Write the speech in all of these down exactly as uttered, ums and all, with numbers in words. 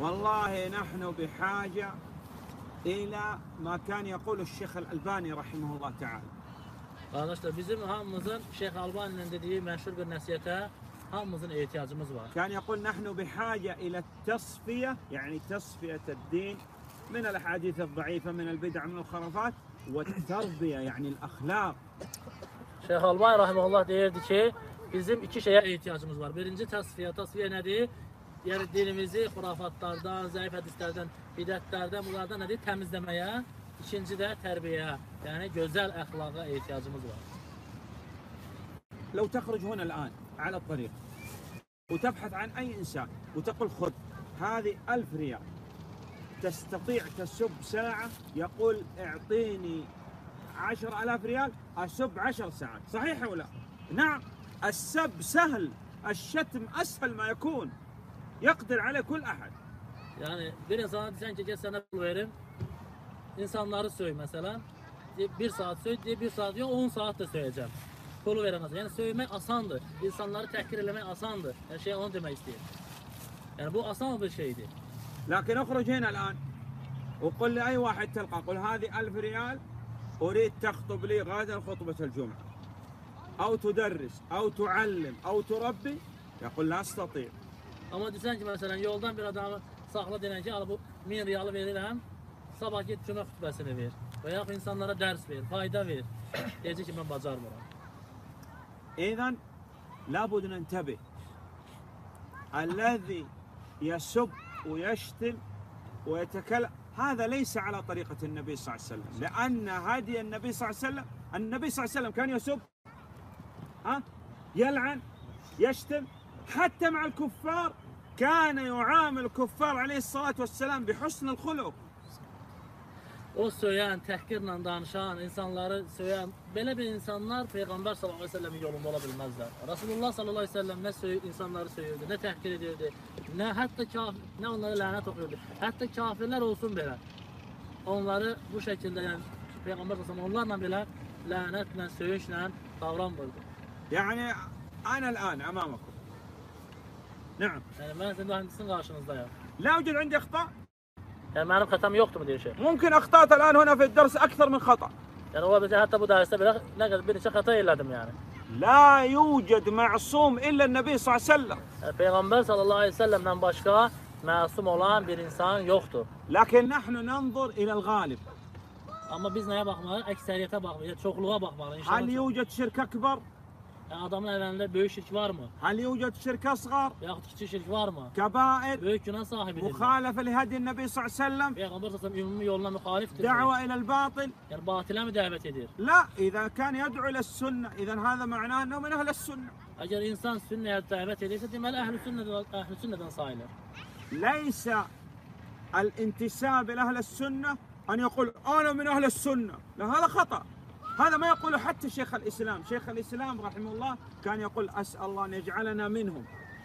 والله نحن بحاجة إلى ما كان يقول الشيخ الألباني رحمه الله تعالى. Arkadaşlar bizim hamımızın Şeyh Albani'nin dediği meşhur bir nasihate hamımızın ihtiyacımız var. كان يقول نحن بحاجة إلى التصفية يعني تصفية الدين من الأحاديث الضعيفة من البدع من الخرافات والتربية يعني الأخلاق. Şeyh Albani rahimehullah deyirdi ki bizim iki şeye ihtiyacımız var. Birinci tasfiye. Tasfiye nedir? Yani dinimizi hurafatlardan, zayıf hadislerden, bidətlərdən, bunlardan nedir? Təmizləməyə. İkinci de terbiyeye. Yani güzel ahlaka ihtiyacımız var. لو تخرج هنا الآن على الطريق وتبحث عن أي إنسان وتقول خذ هذه ألف ريال تستطيع تسب ساعة يقول اعطيني عشر آلاف ريال أسب عشر ساعات صحيح أو لا؟ نعم السب سهل الشتم أسهل ما يكون يقدر على كل أحد. Yani bir insana desen ki gel sana pul verim. İnsanları söy mesela. Bir saat söy, bir saat yok on saat de söyleyeceğim. Pulu veremez. Yani söylemek asandır. İnsanları tehkir etmek asandır. Her şey onu demek istiyor. Yani bu asan bir şeydi. لكن اخرج هنا الآن وقل لأي واحد تلقى قل هذه ألف ريال أريد تخطب لي غدا خطبة الجمعة أو تدرس أو تعلم أو تربي يقول لا أستطيع. Ama desen ki mesela yoldan bir adamı sakla denen ki al bu min riyalı verirəm. Sabah git cümle hutbesini ver. Veya insanlara ders ver, fayda ver. Diyecek ki ben bacarmıram. إذن لابد ننتبه. الذي يسب ويشتم ويتكلم هذا ليس على طريقة النبي صلى الله عليه وسلم لأن هدي النبي صلى الله عليه وسلم النبي صلى الله عليه وسلم كان يسب ها يلعن يشتم حتى مع الكفار كان يعامل الكفار عليه الصلاة والسلام بحسن الخلق. O söyleyen, tehkirle danışan, insanları söyleyen, böyle bir insanlar Peygamber sallallahu aleyhi ve sellem'in yolunda olabilmezler. Resulullah sallallahu aleyhi ve sellem ne söy insanları söylüyordu, ne tehkir ediyordu, ne hatta kafir, ne onlara lanet okuyordu. Hatta kafirler olsun bile. Onları bu şekilde yani Peygamber sallallahu aleyhi ve sellem onlarla bile lanetle, söğüşle davranmırdı. Yani أنا الآن أمامكم. نعم. Yani ben senin sizin karşınızdayım. لا يوجد عندي أخطاء. Yani benim hatam yoktu mu diye şey. ممكن أخطأت الآن هنا في الدرس أكثر من خطأ. Yani olabilir hatta bu derste bile ne kadar bir hata eyledim yani. لا يوجد معصوم إلا النبي صلى الله عليه وسلم. Yani Peygamber sallallahu aleyhi ve sellem'den başka masum olan bir insan yoktur. لكن نحن ننظر إلى الغالب. Ama biz neye bakmalıyız? Ekseriyete bakmalıyız, çokluğa bakmalıyız. هل يوجد شرك أكبر؟ Yani adamın evlerinde büyük şirk var mı? هل يوجد شرك أصغر؟ Veyahut küçük şirk var mı? كبائر Büyük günah sahibidir. مخالفة لهدي النبي صلى الله عليه وسلم. Peygamber sallallahu aleyhi ve sellem ümumi yoluna muhaliftir. دعوة إلى الباطل. Yani batile mi davet edir? لا إذا كان يدعو إلى السنة إذا هذا معناه أنه من أهل السنة. Eğer insan sünneye davet edirse demeli ehl-i sünneden, ehl-i sünneden sayılır. ليس الانتساب إلى أهل السنة أن يقول أنا من أهل السنة. لا هذا خطأ. هذا ما يقوله حتى شيخ الإسلام. شيخ الإسلام رحمه الله كان يقول أسأل الله أن يجعلنا منهم.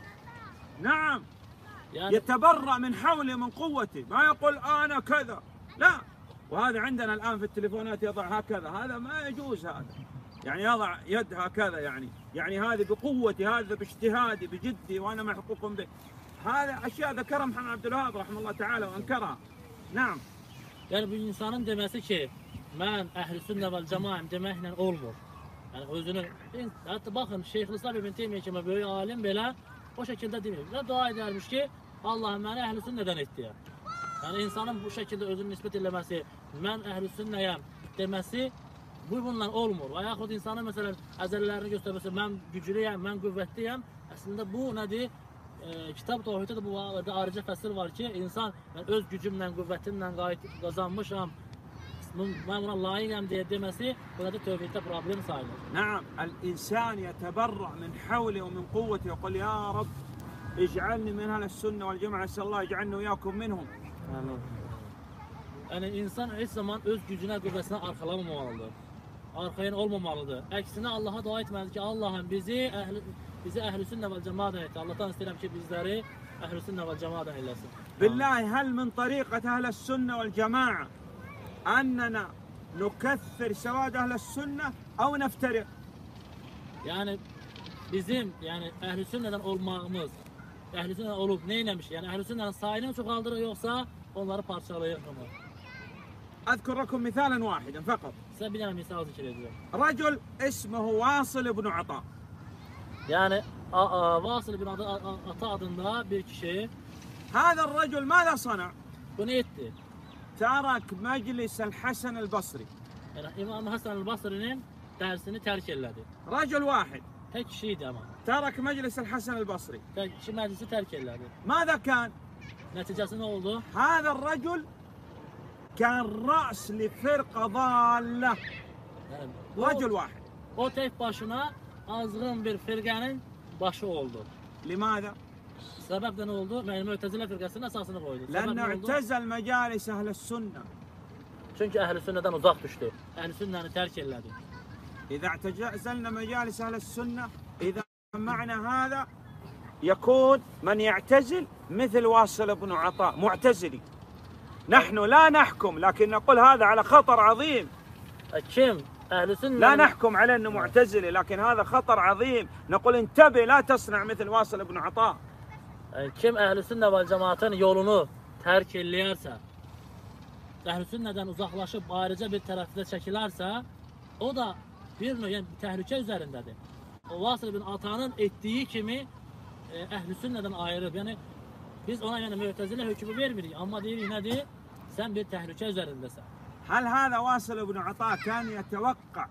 نعم. يعني يتبرأ من حوله من قوته ما يقول أنا كذا لا. وهذا عندنا الآن في التليفونات يضع هكذا هذا ما يجوز هذا يعني يضع يد هكذا يعني يعني هذه بقوتي هذا باجتهادي بجدي وأنا محقوق به. هذا أشياء ذكرها محمد عبد الوهاب رحمه الله تعالى وأنكرها. نعم. Yani bu insanın demesi ki ben ehl-i sünne vel cemaim demekle olmur. Yani özünü hatta bakın Şeyhülislam İbn Teymiyye kimi böyle alim belə o şekilde demiyor. Bir dua edermiş ki Allah'ım beni ehl-i sünneden et diye. Yani insanın bu şekilde özünü nispet eləməsi, mən ehl-i sünnəyəm deməsi bu bununla olmur. Və yaxud insanın mesela əzəllərini göstərməsi, mən güclüyəm, mən qüvvətliyəm. Əslində bu nədir? E, Kitab Tevhiddə də bu ayrıca fəsil var ki, insan mən öz gücümlə, qüvvətimlə qazanmışam, mən buna layiqəm deyə deməsi, bu da tövhiddə problem sayılır. نعم الإنسان يتبرأ من حوله ومن قوته يقول يا رب اجعلني من أهل السنة والجماعة أسأل الله يجعلني وإياكم منهم. Yani insan heç zaman öz gücünə, qüvvəsinə arxalamamalıdır. Arxayın olmamalıdır. Əksinə Allaha dua etməlidir ki, Allahım bizi əhli bizi əhl-i sünnə vəl cemaatdan et. Allahdan istəyirəm ki, bizləri əhl-i sünnə vəl cemaatdan eləsin. بالله هل من طريقة أهل السنة والجماعة أننا نكثر سواد أهل السنة أو نفترق؟ Yəni bizim, yəni əhl-i sünnədən olmağımız əhl-i sünnə olub, nə eləmiş? Yəni əhl-i sünnənin sayını mı çoxaldırır yoxsa onları parçalayır mı? أذكر لكم مثالا واحدا فقط. Sizə bir dənə misal zikr ediyorum. رجل اسمه واصل بن عطاء. Yəni Vasıl bin Ata adında bir kişi هذا الرجل ماذا صنع؟ bunu etti. ترك مجلس الحسن البصري. Yəni İmam Hasan el-Basri'nin dərsini tərk elədi. رجل واحد Tek kişiydi ama. ترك مجلس الحسن البصري. Tek kişi məclisi tərk elədi. ماذا كان؟ Nəticəsi nə oldu? هذا الرجل كان رأس لفرقة ضالة. Yəni, رجل o, واحد. o tek başına azğın bir firqənin başı oldu. لماذا؟ Səbəb də nə oldu? Yəni Mü'təzilə firqəsinin əsasını qoydu. Səbəb لأنه nə oldu? اعتزل مجالس أهل السنة. Çünki əhl-i sünnədən uzaq düşdü. Əhl-i sünnəni tərk elədi. إذا اعتزلنا مجالس أهل السنة إذا معنى هذا يكون من يعتزل مثل واصل بن عطاء معتزلي. نحن لا نحكم لكن نقول هذا على خطر عظيم. Kim əhl-i sünnə لا نحكم على أنه معتزلي لكن هذا خطر عظيم. نقول انتبه لا تصنع مثل واصل بن عطاء. Kim əhl-i sünnə və cəmaatın yolunu tərk eləyərsə, əhl-i sünnədən uzaqlaşıb ayrıca bir tərəfdə çəkilərsə, o da bir növ yəni təhlükə üzərindədir. O Vasıl bin Atanın etdiyi kimi e, əhl-i sünnədən ayırıb. Yəni biz ona yəni Mü'təzilə hökmü vermirik, amma deyirik nədir? Sən bir təhlükə üzərindəsən. هل هذا واصل بن عطاء كان يتوقع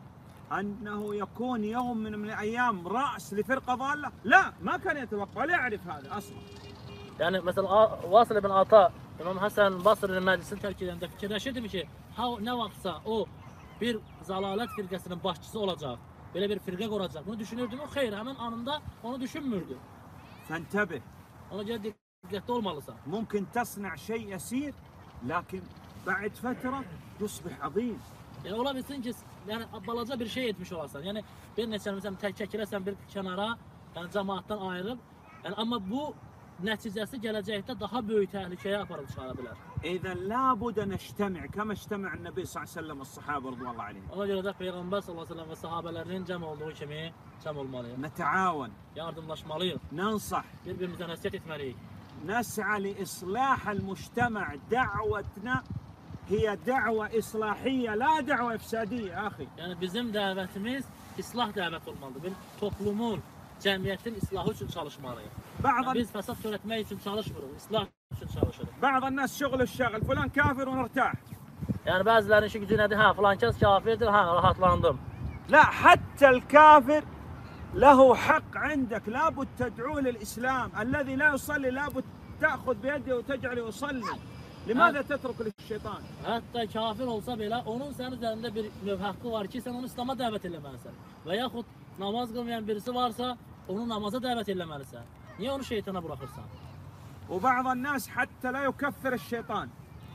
أنه يكون يوم من من الأيام رأس لفرقة ضالة؟ لا ما كان يتوقع لا يعرف هذا أصلا. Yəni mesela Vasıl bin Ata İmam Hasan Basri'nin məclisini tərk edəndə fikirləşirdi ki, ha nə vaxtsa o bir zalalət firqəsinin başçısı olacaq, belə bir firqə quracaq. Bunu düşünürdü mü? Xeyr, həmin anında onu düşünmürdü. فانتبه. Ona görə diqqətli olmalısan. ممكن تصنع شيء يسير لكن بعد فترة يصبح عظيم. Yəni ola bilsin ki, yəni balaca bir şey etmiş olasan. Yəni bir neçə məsələn tək çəkiləsən bir kənara, yəni cəmaatdan ayrılıb, yəni amma bu nəticəsi gələcəkdə daha böyük təhlükəyə aparıb çıxara bilər. إذا لابد نجتمع كما اجتمع النبي صلى الله عليه وسلم والصحابة رضوان الله عليهم. Ona görə də Peyğəmbər sallallahu əleyhi və səlləm və sahabelərinin cəm olduğu kimi cəm olmalıyıq. نتعاون. Yardımlaşmalıyıq. ننصح. Bir-birimizə nəsihət etməliyik. نسعى لإصلاح المجتمع. دعوتنا هي دعوة إصلاحية لا دعوة إفسادية يا أخي. Yəni bizim dəvətimiz islah dəvət olmalıdır. Bir toplumun, cəmiyyətin islahı üçün çalışmalıyıq. Yəni, biz fəsad törətmək üçün çalışmırıq, islah üçün çalışırıq. بعض الناس شغل الشغل فلان كافر ونرتاح. Yəni bəzilərin işi gücü nədir? Hə, filan kəs kafirdir, hə, rahatlandım. لا حتى الكافر له حق عندك لابد تدعوه للإسلام. الذي لا يصلي لابد تأخذ بيده وتجعله يصلي. لماذا تترك للشيطان؟ Hətta kafir olsa belə onun sənin üzərində bir növ haqqı var ki, sən onu İslam'a dəvət eləməlisən. Və yaxud namaz qılmayan birisi varsa, onu namaza dəvət eləməlisən. Niyə onu şeytana buraxırsan? وبعض الناس حتى لا يكفر الشيطان.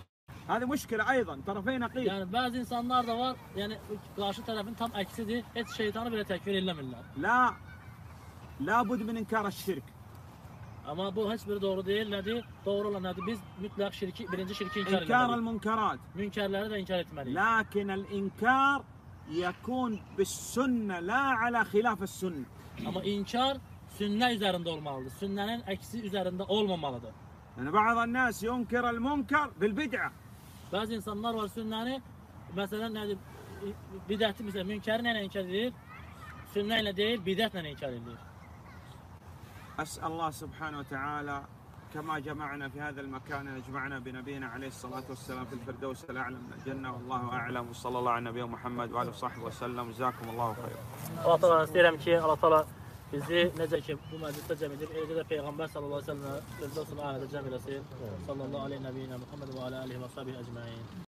هذه مشكلة أيضا طرفي نقيض. Yəni bəzi insanlar da var, yəni qarşı tərəfin tam əksidir, heç şeytanı belə təkfir eləmirlər. لا لابد من إنكار الشرك. Amma bu heç biri doğru deyil, nədir? Doğru olan nədir? Biz mütləq şirki, birinci şirki inkar إنكار etməliyik. المنكرات. Münkərləri də inkar etməliyik. لكن الإنكار يكون بالسنة لا على خلاف السنة. Amma inkar sünnə üzərində olmalıdır. Sünnənin əksi üzərində olmamalıdır. يعني بعض الناس ينكر المنكر بالبدعة. Bəzi insanlar var sünnəni, məsələn nədir? Bidəti məsələn münkəri ilə inkar edir, sünnə ilə deyil, bidətlə inkar edir. أسأل الله سبحانه وتعالى كما جمعنا في هذا المكان أن يجمعنا بنبينا عليه الصلاة والسلام في الفردوس الأعلى من الجنة والله أعلم وصلى الله على نبينا محمد وعلى صحبه وسلم جزاكم الله خير. Allah təala istəyirəm ki, Allah təala bizi necə ki bu məclisdə cəm edir, eləcə də Peyğəmbər sallallahu əleyhi və səlləm Firdevs-ül A'lədə cəm eləsin. Sallallahu əleyhi və səlləm Muhammed və alə alihi və sahbihi ecmaîn.